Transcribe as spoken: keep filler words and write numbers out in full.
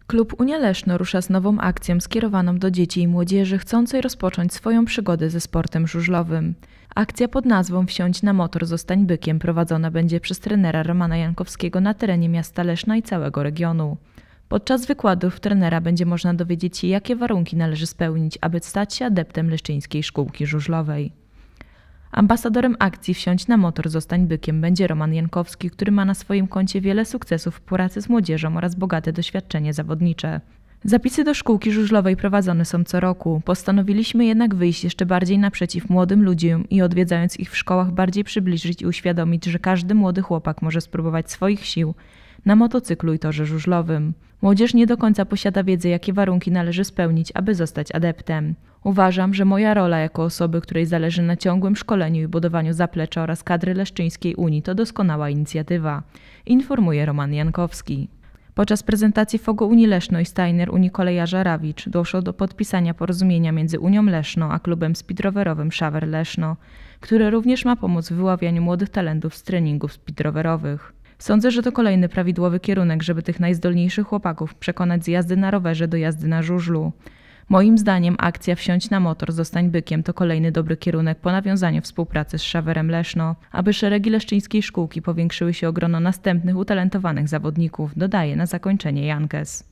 Klub Unia Leszno rusza z nową akcją skierowaną do dzieci i młodzieży chcącej rozpocząć swoją przygodę ze sportem żużlowym. Akcja pod nazwą Wsiądź na motor, zostań bykiem prowadzona będzie przez trenera Romana Jankowskiego na terenie miasta Leszna i całego regionu. Podczas wykładów trenera będzie można dowiedzieć się, jakie warunki należy spełnić, aby stać się adeptem Leszczyńskiej Szkółki Żużlowej. Ambasadorem akcji Wsiądź na motor, zostań bykiem będzie Roman Jankowski, który ma na swoim koncie wiele sukcesów w pracy z młodzieżą oraz bogate doświadczenie zawodnicze. Zapisy do szkółki żużlowej prowadzone są co roku. Postanowiliśmy jednak wyjść jeszcze bardziej naprzeciw młodym ludziom i odwiedzając ich w szkołach bardziej przybliżyć i uświadomić, że każdy młody chłopak może spróbować swoich sił na motocyklu i torze żużlowym. Młodzież nie do końca posiada wiedzę, jakie warunki należy spełnić, aby zostać adeptem. Uważam, że moja rola jako osoby, której zależy na ciągłym szkoleniu i budowaniu zaplecza oraz kadry Leszczyńskiej Unii to doskonała inicjatywa, informuje Roman Jankowski. Podczas prezentacji F O G-u Unii Leszno i Steiner Unii Kolejarza Rawicz doszło do podpisania porozumienia między Unią Leszno a klubem speedrowerowym Szawer Leszno, które również ma pomóc w wyławianiu młodych talentów z treningów speedrowerowych. Sądzę, że to kolejny prawidłowy kierunek, żeby tych najzdolniejszych chłopaków przekonać z jazdy na rowerze do jazdy na żużlu. Moim zdaniem akcja Wsiądź na motor, zostań bykiem to kolejny dobry kierunek po nawiązaniu współpracy z Szawerem Leszno, aby szeregi Leszczyńskiej Szkółki powiększyły się o grono następnych utalentowanych zawodników, dodaje na zakończenie Jankes.